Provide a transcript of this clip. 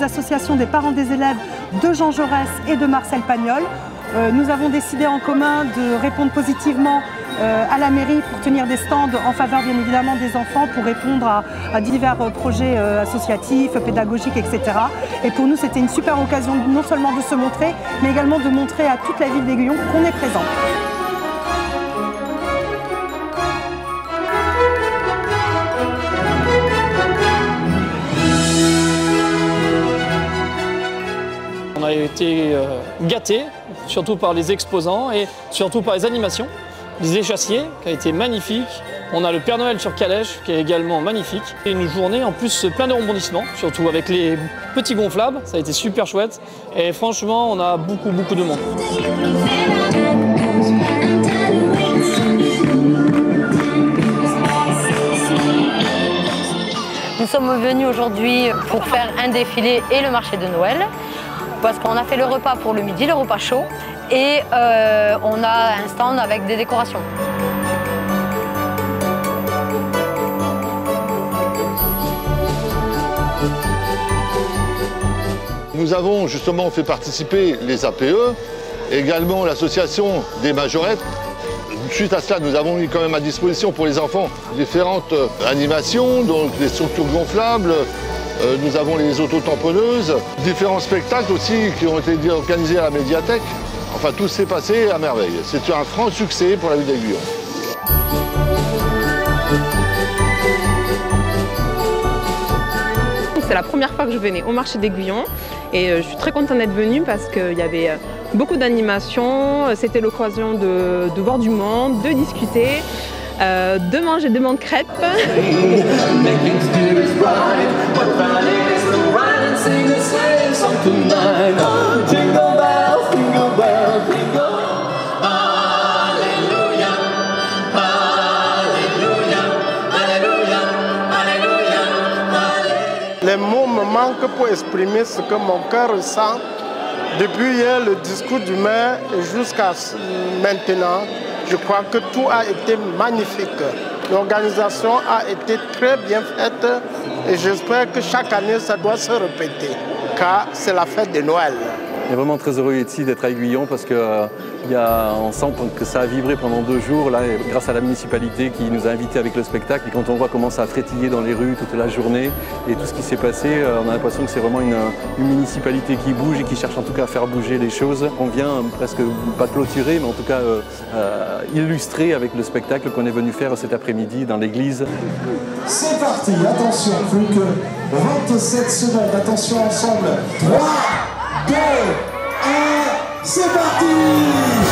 associations des parents des élèves de Jean Jaurès et de Marcel Pagnol. Nous avons décidé en commun de répondre positivement à la mairie pour tenir des stands en faveur bien évidemment des enfants, pour répondre à divers projets associatifs, pédagogiques, etc. Et pour nous, c'était une super occasion non seulement de se montrer, mais également de montrer à toute la ville d'Aiguillon qu'on est présent. On a été gâtés, surtout par les exposants et surtout par les animations. Les échassiers, qui a été magnifique. On a le Père Noël sur calèche, qui est également magnifique. Et une journée en plus plein de rebondissements, surtout avec les petits gonflables. Ça a été super chouette. Et franchement, on a beaucoup de monde. Nous sommes venus aujourd'hui pour faire un défilé et le marché de Noël, parce qu'on a fait le repas pour le midi, le repas chaud, et on a un stand avec des décorations. Nous avons justement fait participer les APE, également l'association des majorettes. Suite à cela, nous avons mis quand même à disposition pour les enfants différentes animations, donc des structures gonflables, nous avons les autotamponneuses, différents spectacles aussi qui ont été organisés à la médiathèque. Enfin, tout s'est passé à merveille. C'est un franc succès pour la ville d'Aiguillon. C'est la première fois que je venais au marché d'Aiguillon et je suis très contente d'être venue parce qu'il y avait beaucoup d'animations. C'était l'occasion de voir du monde, de discuter, de manger des bonnes crêpes. Les mots me manquent pour exprimer ce que mon cœur ressent depuis hier, le discours du maire, jusqu'à maintenant. Je crois que tout a été magnifique. L'organisation a été très bien faite et j'espère que chaque année, ça doit se répéter, car c'est la fête de Noël. On est vraiment très heureux ici d'être à Aiguillon parce qu'on sent que ça a vibré pendant 2 jours, là, grâce à la municipalité qui nous a invités avec le spectacle. Et quand on voit comment ça a frétillé dans les rues toute la journée et tout ce qui s'est passé, on a l'impression que c'est vraiment une municipalité qui bouge et qui cherche en tout cas à faire bouger les choses. On vient presque pas clôturer, mais en tout cas illustrer avec le spectacle qu'on est venu faire cet après-midi dans l'église. C'est parti, attention, plus que 27 secondes, attention ensemble. 3, 2, 1, c'est parti!